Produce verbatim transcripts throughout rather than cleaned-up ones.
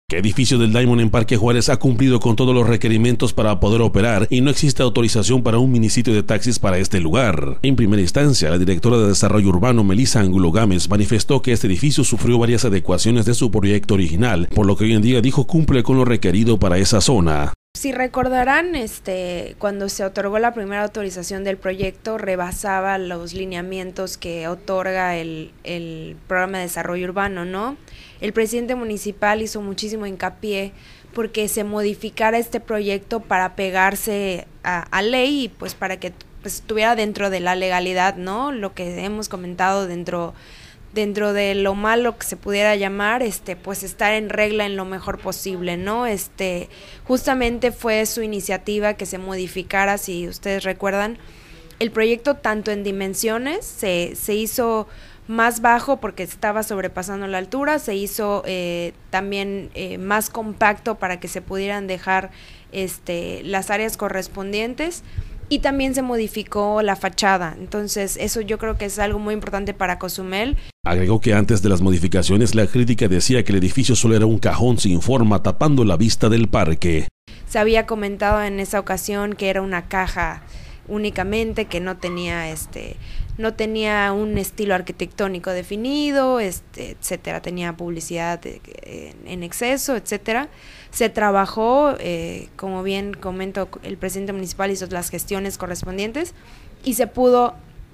que edificio del Diamond en Parque Juárez ha cumplido con todos los requerimientos para poder operar y no existe autorización para un minisitio de taxis para este lugar. En primera instancia, la directora de Desarrollo Urbano, Melissa Angulo Gámez, manifestó que este edificio sufrió varias adecuaciones de su proyecto original, por lo que hoy en día dijo cumple con lo requerido para esa zona. Si recordarán, este, cuando se otorgó la primera autorización del proyecto, rebasaba los lineamientos que otorga el, el programa de desarrollo urbano, ¿no? El presidente municipal hizo muchísimo hincapié porque se modificara este proyecto para pegarse a, a ley y pues para que pues, estuviera dentro de la legalidad, ¿no? Lo que hemos comentado dentro dentro de lo malo que se pudiera llamar, este, pues estar en regla en lo mejor posible, ¿no? Este, justamente fue su iniciativa que se modificara, si ustedes recuerdan, el proyecto tanto en dimensiones, se, se hizo más bajo porque estaba sobrepasando la altura, se hizo eh, también eh, más compacto para que se pudieran dejar este, las áreas correspondientes. Y también se modificó la fachada, entonces eso yo creo que es algo muy importante para Cozumel. Agregó que antes de las modificaciones la crítica decía que el edificio solo era un cajón sin forma tapando la vista del parque. Se había comentado en esa ocasión que era una caja únicamente, que no tenía este no tenía un estilo arquitectónico definido, este, etcétera, tenía publicidad de, eh, en exceso, etcétera. Se trabajó, eh, como bien comento, el presidente municipal hizo las gestiones correspondientes y se pudo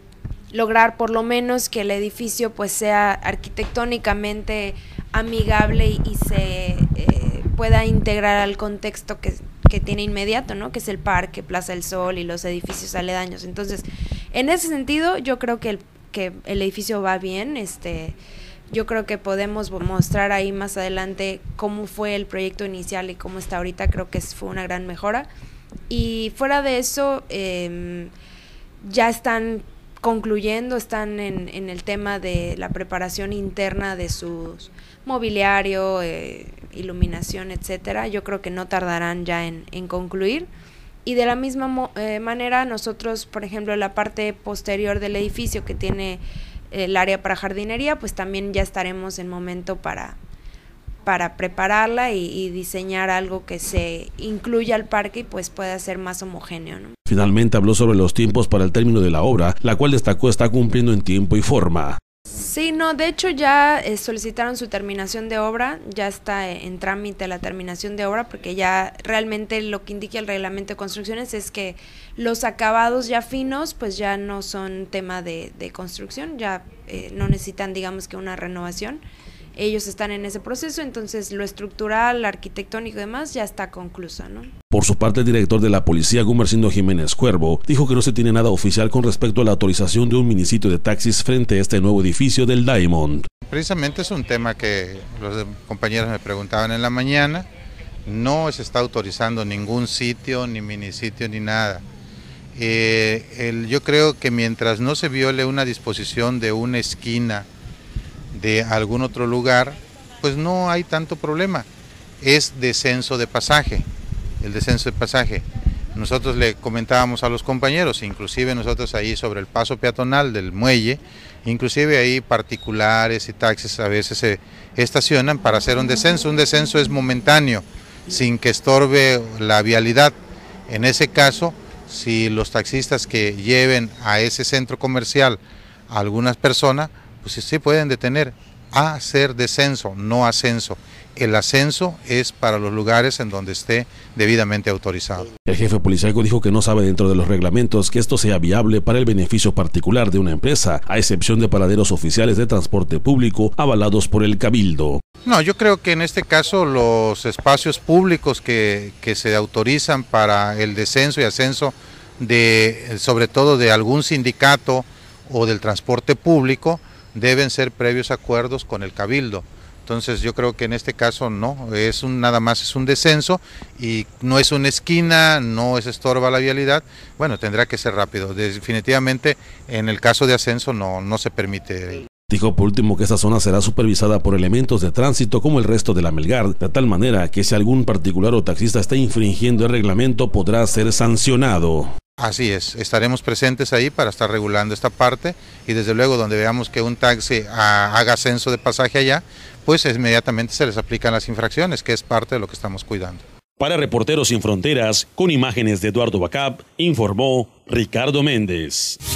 lograr por lo menos que el edificio pues sea arquitectónicamente amigable y, y se eh, pueda integrar al contexto que, que tiene inmediato, ¿no? Que es el parque, Plaza del Sol y los edificios aledaños. Entonces, en ese sentido, yo creo que el, que el edificio va bien. Este, yo creo que podemos mostrar ahí más adelante cómo fue el proyecto inicial y cómo está ahorita. Creo que fue una gran mejora. Y fuera de eso, eh, ya están concluyendo, están en, en el tema de la preparación interna de su mobiliario, eh, iluminación, etcétera. Yo creo que no tardarán ya en, en concluir. Y de la misma mo eh, manera, nosotros, por ejemplo, la parte posterior del edificio que tiene eh, el área para jardinería, pues también ya estaremos en momento para, para prepararla y, y diseñar algo que se incluya al parque y pues pueda ser más homogéneo, ¿no? Finalmente habló sobre los tiempos para el término de la obra, la cual destacó está cumpliendo en tiempo y forma. Sí, no, de hecho ya eh, solicitaron su terminación de obra, ya está eh, en trámite la terminación de obra, porque ya realmente lo que indica el reglamento de construcciones es que los acabados ya finos pues ya no son tema de, de construcción, ya eh, no necesitan digamos que una renovación. Ellos están en ese proceso, entonces lo estructural, arquitectónico y demás ya está concluso, ¿no? Por su parte, el director de la policía, Gumercindo Jiménez Cuervo, dijo que no se tiene nada oficial con respecto a la autorización de un minisitio de taxis frente a este nuevo edificio del Diamond. Precisamente es un tema que los compañeros me preguntaban en la mañana. No se está autorizando ningún sitio, ni minisitio, ni nada. Eh, el, yo creo que mientras no se viole una disposición de una esquina de algún otro lugar, pues no hay tanto problema. Es descenso de pasaje, el descenso de pasaje. Nosotros le comentábamos a los compañeros, inclusive nosotros ahí sobre el paso peatonal del muelle, inclusive ahí particulares y taxis a veces se estacionan para hacer un descenso. Un descenso es momentáneo, sin que estorbe la vialidad. En ese caso, si los taxistas que lleven a ese centro comercial a algunas personas, pues sí pueden detener a hacer descenso, no ascenso. El ascenso es para los lugares en donde esté debidamente autorizado. El jefe policíaco dijo que no sabe dentro de los reglamentos que esto sea viable para el beneficio particular de una empresa, a excepción de paraderos oficiales de transporte público avalados por el Cabildo. No, yo creo que en este caso los espacios públicos que, que se autorizan para el descenso y ascenso, de, sobre todo de algún sindicato o del transporte público, deben ser previos acuerdos con el Cabildo. Entonces yo creo que en este caso no, es un, nada más es un descenso y no es una esquina, no es estorba la vialidad, bueno, tendrá que ser rápido. Definitivamente en el caso de ascenso no, no se permite. Dijo por último que esta zona será supervisada por elementos de tránsito como el resto de la Melgar, de tal manera que si algún particular o taxista está infringiendo el reglamento podrá ser sancionado. Así es, estaremos presentes ahí para estar regulando esta parte y desde luego donde veamos que un taxi a, haga ascenso de pasaje allá, pues inmediatamente se les aplican las infracciones, que es parte de lo que estamos cuidando. Para Reporteros Sin Fronteras, con imágenes de Eduardo Bacap, informó Ricardo Méndez.